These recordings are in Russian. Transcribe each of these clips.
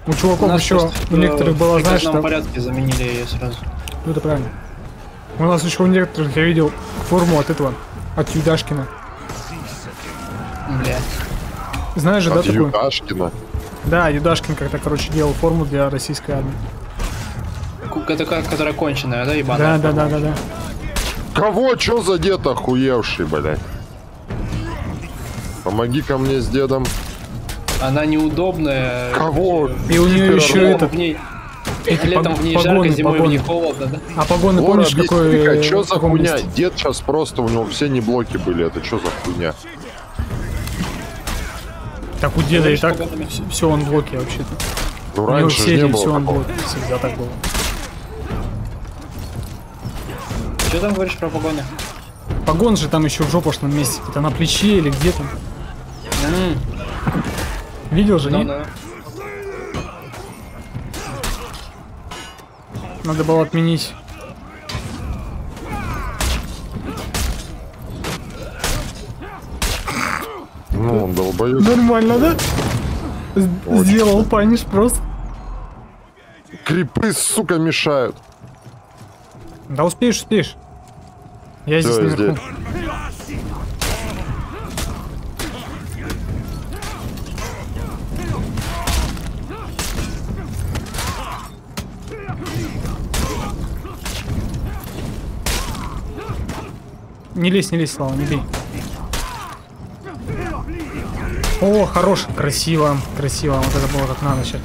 У чуваков еще, у некоторых было, знаешь, в там... порядке заменили ее сразу. Ну, это правильно. У нас еще у некоторых, я видел, форму от этого, от Юдашкина. Блядь. Знаешь же, от да, такую? Юдашкина? Да, Юдашкин как-то, короче, делал форму для российской армии. Это которая конченая, да, ебаная? Да. Кого? Чё за дед охуевший, блядь? Помоги ко мне с дедом. Она неудобная. Кого? И у нее еще это... Летом в ней жарко, зимой в ней холодно, да? А погоны, Лора, помнишь, какой... Чё за каком хуйня? месте? Дед сейчас просто, у него все не блоки были. Это что за хуйня? Так у деда и так погонами. все он блоки вообще-то. Ну У него раньше в же не серии было все он такого. блоки. Всегда так было. Что там говоришь про погоны? Погон же там еще в жопошном месте. Это на плече или где там. Видел же, Ну нет? да. Надо было отменить. Ну, он долбоёб. Нормально, да? Сделал паниш просто. Крипы, сука, мешают. Да успеешь. Я здесь Всё, я наверху. Не лезь, Слава, не бей. О, хорош, красиво. Вот это было как надо сейчас.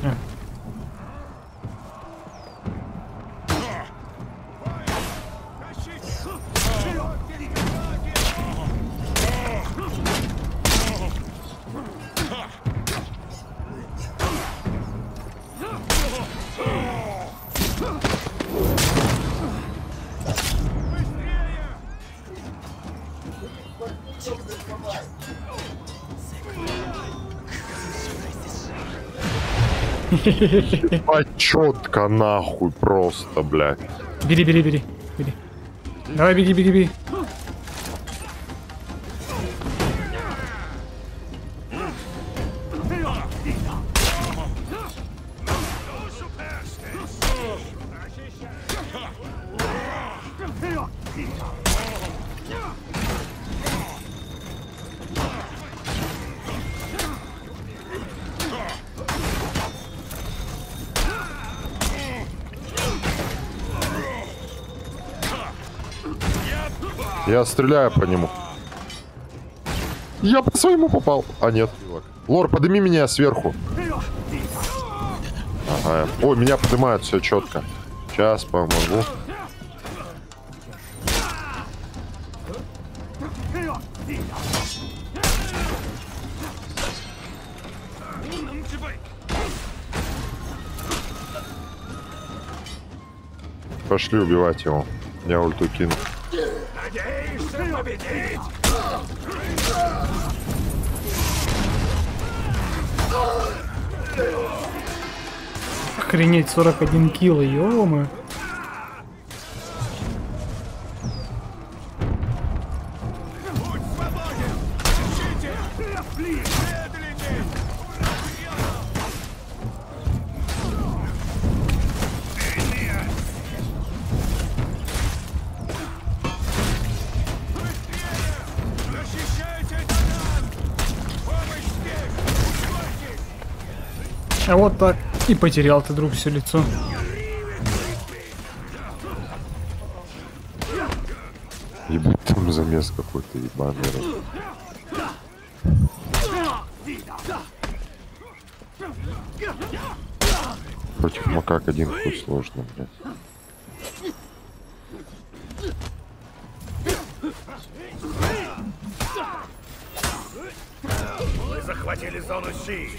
Четко нахуй просто, блядь. Бери. Давай, беги. Я стреляю по нему. Я по своему попал. А, нет. Лор, подними меня сверху. Ага. Ой, меня поднимают, все четко. Сейчас помогу. Пошли убивать его. Я ульту кину. Надеешься победить? Охренеть, 41 кило, ё-моё. Будь свободен! Ищите! Медленнее! А вот так. И потерял ты, друг, все лицо. Ебать, там замес какой-то ебаный. Против макак один хуй сложно, блядь. Мы захватили зону Си.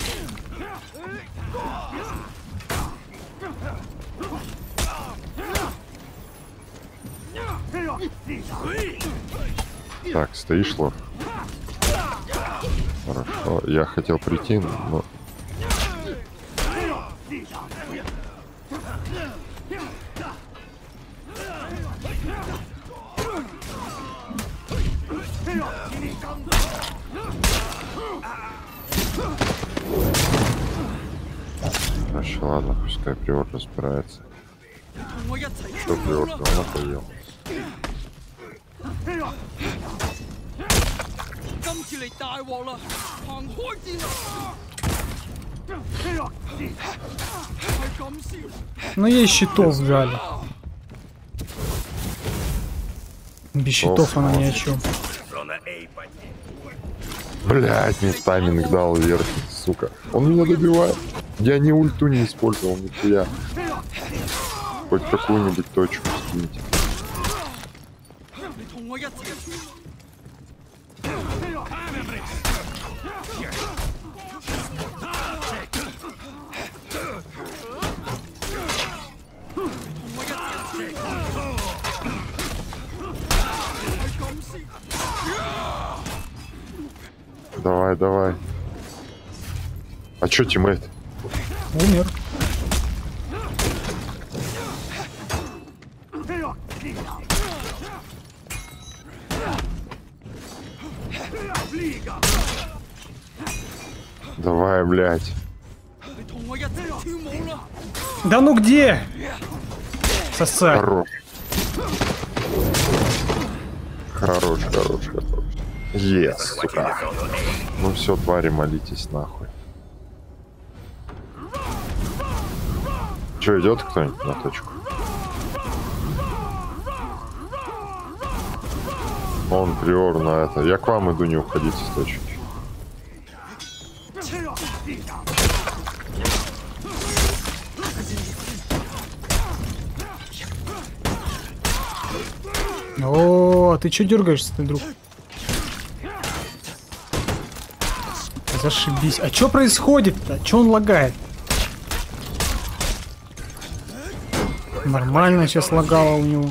Так, стоишь, Лор? Хорошо. Я хотел прийти, но... Короче, ладно, пускай Приор разбирается. Что Приор, он охуел. Ну ей щитов взяли. Без щитов она ни о чем. Зона A потерь. Блять, мне тайминг дал вверх, сука. Он меня добивает. Я ни ульту не использовал, нихуя. Хоть какую-нибудь точку скиньте. Давай, давай. А чё, тиммейт? Умер. Давай, блядь. Да ну где? Сосать. Хорош. Хорош, хорош, хорош. Ес, сука. Ну все, твари, молитесь нахуй. Че, идет кто-нибудь на точку? Он Приор на это. Я к вам иду, не уходите с точки. О, ты чё дергаешься, ты, друг? Зашибись. А чё происходит-то? Чё он лагает? Нормально сейчас лагало у него.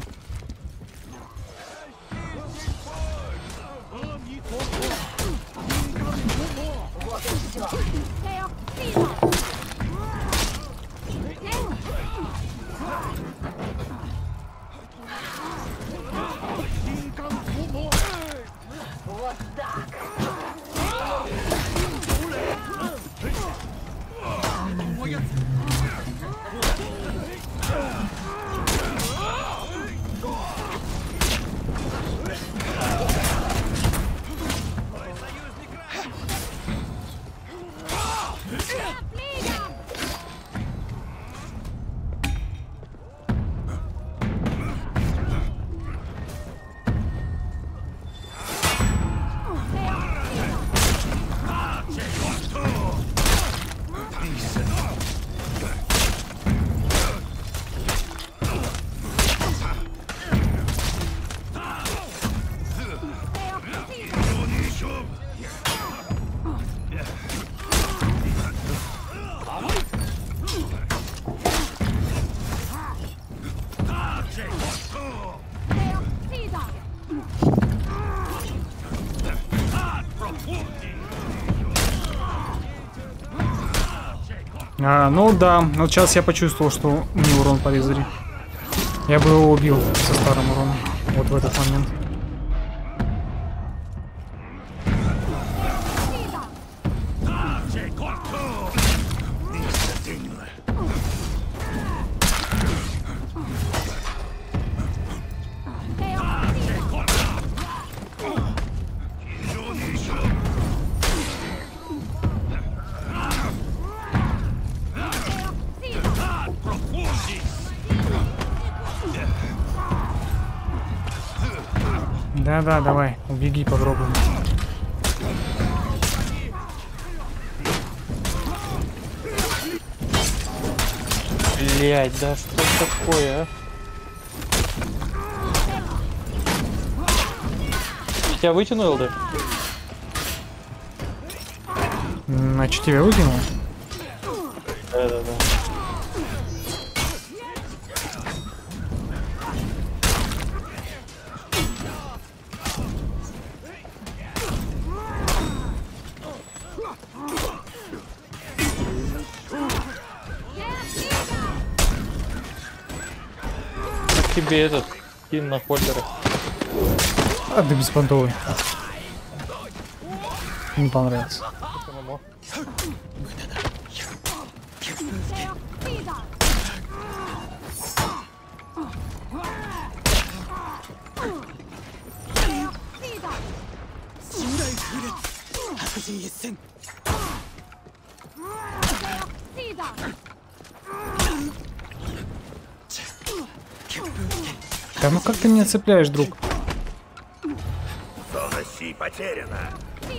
Ну да, вот сейчас я почувствовал, что мне урон порезали. Я бы его убил со старым уроном. Вот в этот момент. Да-да, давай, убеги, попробуем. Блять, да что такое, а? Тебя вытянул, да? А что тебя выкинул? Да-да-да. Тебе этот кин на холдеры. А ты беспонтовый. Не понравится. Да ну как ты меня цепляешь, друг? Зона Си потеряна.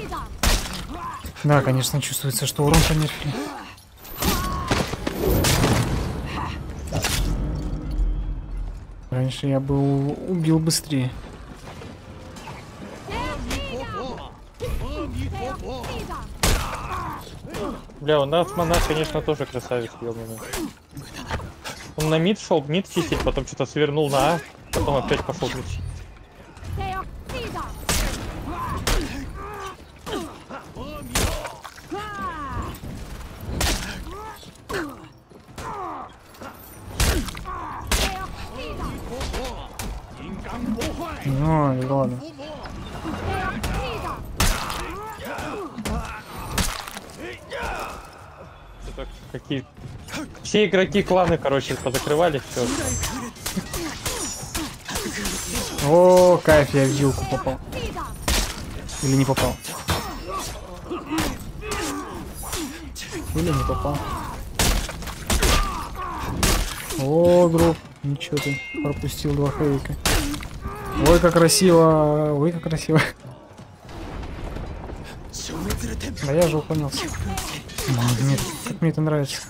Да, конечно, чувствуется, что урон понерфили. Раньше я бы убил быстрее. Бля, у нас монах, конечно, тоже красавец, ёбаный. Он на мид шел, мид чистить, потом что-то свернул на А, потом опять пошел мид чистить. Ну, ладно. Это какие... Все игроки кланы, короче, позакрывали, все. О, кайф, я в вилку попал. Или не попал? Или не попал? О, друг, ничего ты пропустил 2 хейка. Ой, как красиво, ой, как красиво. Да я же уклонился. Нет, как мне это нравится.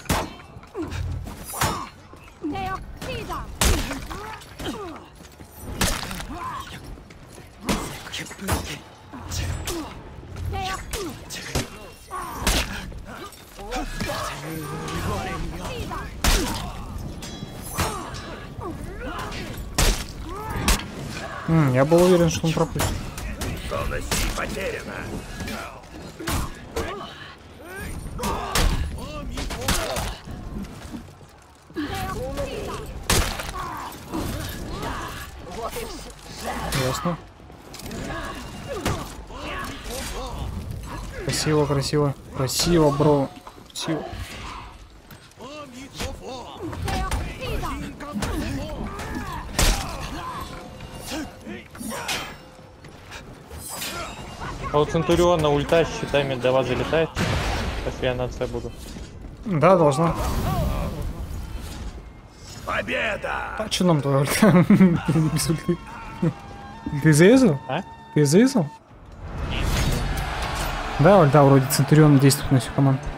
Я был уверен, что он пропустит. Зона Си потеряна. Ясно. Красиво, красиво. Красиво, бро. Красиво. А у Центуриона ульта с щитами до вас залетает, если я на С буду. Да, должна. Победа! А что нам твоя ульта? Без ульты. Ты зарезал? А? Ты зарезал? Да, ульта вроде Центуриона действует на всю команду.